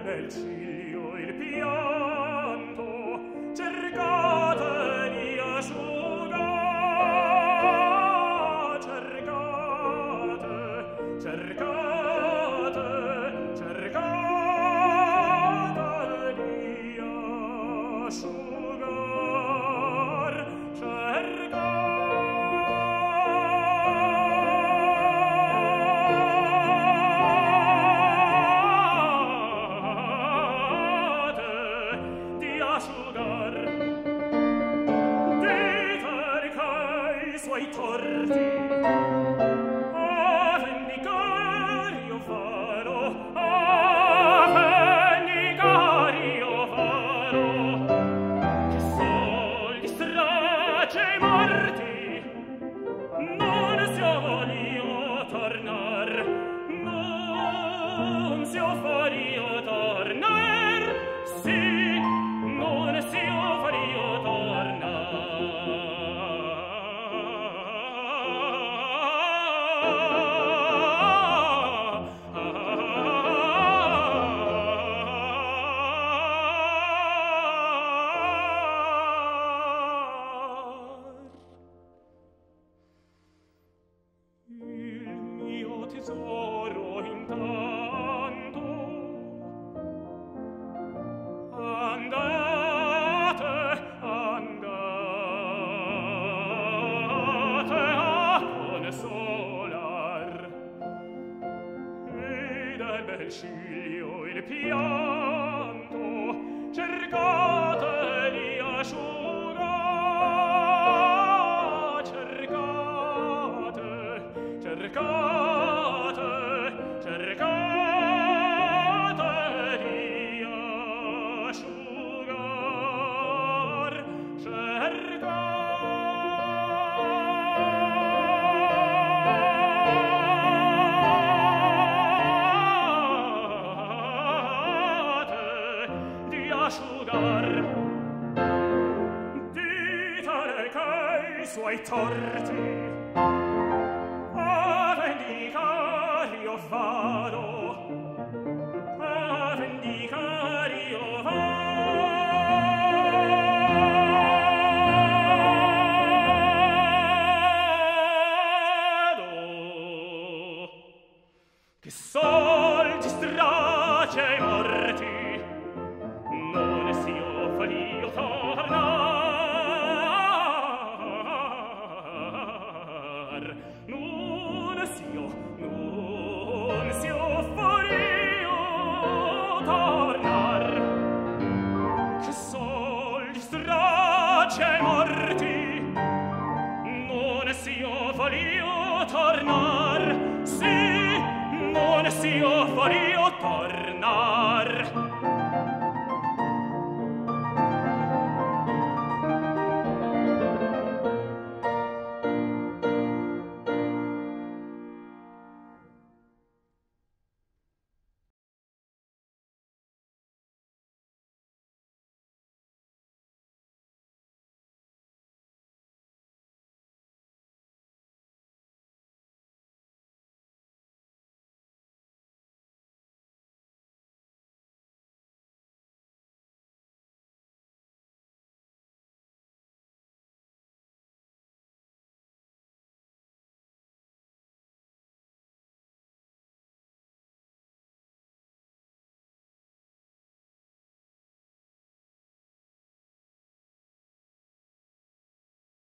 bel ciglio il pianto, cercate di asciugar, cercate, cercate, cercate di asciugar, suoi torti a vendicare io farò, a vendicare io farò, che sol di strage e morti non si voglio tornar, non si voglio tornar, sì, non si voglio tornar. Tesoro intanto andate, andate a consolar e dal bel ciglio il pianto cercate di asciugar, cercate, cercate, cercate di asciugar, cercate di asciugar. Ditele che i suoi torti a vendicar io farò, a vendicar io vado, che sol di strage e morti non si voglio tornar, non si voglio tornar, che sol di strage e morti non si voglio tornar, sì, non si voglio tornar.